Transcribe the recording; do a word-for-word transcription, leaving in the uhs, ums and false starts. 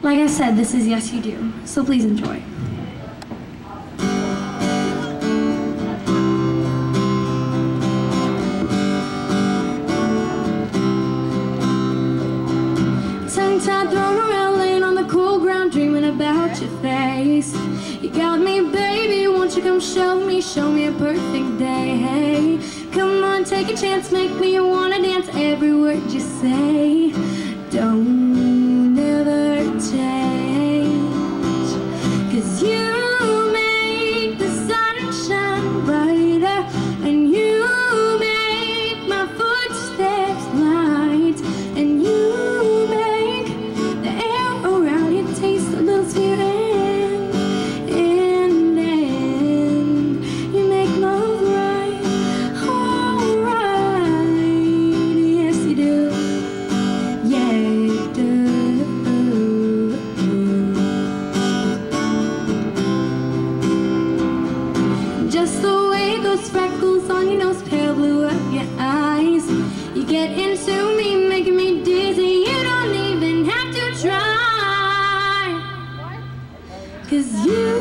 Like I said, this is Yes You Do, so please enjoy. Tongue-tied, thrown around, laying on the cool ground, dreaming about your face. You got me, baby, won't you come show me, show me a perfect day. Hey, come on, take a chance, make me wanna dance. Every word you say, don't ever change, 'cause you make the sun shine brighter, and you make my footsteps light, and you make the air around you taste a little sweet, and, and, and you make love right, alright. Yes you do, yeah you do. Just the way those freckles on your nose, pale blue of your eyes, you get into me, making me dizzy. You don't even have to try, 'cause you